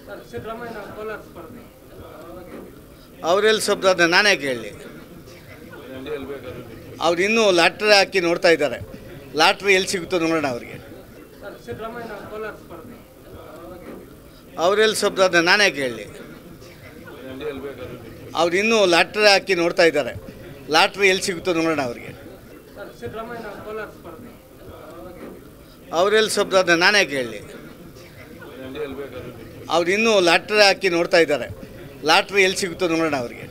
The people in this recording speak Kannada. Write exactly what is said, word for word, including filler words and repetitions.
ಅವರೆಲ್ಲಿ ಶಬ್ದ ನಾನೇ ಕೇಳಲಿ. ಅವ್ರು ಇನ್ನೂ ಲಾಟ್ರಿ ಹಾಕಿ ನೋಡ್ತಾ ಇದ್ದಾರೆ. ಲಾಟ್ರಿ ಎಲ್ಲಿ ಸಿಗುತ್ತೋ ನೋಡೋಣ ಅವ್ರಿಗೆ. ಅವರೆಲ್ಲಿ ಶಬ್ದ ನಾನೇ ಕೇಳಲಿ. ಅವ್ರು ಇನ್ನೂ ಲಾಟ್ರಿ ಹಾಕಿ ನೋಡ್ತಾ ಇದ್ದಾರೆ. ಲಾಟ್ರಿ ಎಲ್ಲಿ ಸಿಗುತ್ತೋ ನೋಡೋಣ ಅವ್ರಿಗೆ. ಅವರೆಲ್ಲಿ ಶಬ್ದ ನಾನೇ ಕೇಳಲಿ. ಅವ್ರು ಇನ್ನೂ ಲಾಟ್ರಿ ಹಾಕಿ ನೋಡ್ತಾ ಇದ್ದಾರೆ. ಲಾಟ್ರಿ ಎಲ್ಲಿ ಸಿಗುತ್ತೋ ನೋಡೋಣ ಅವ್ರಿಗೆ.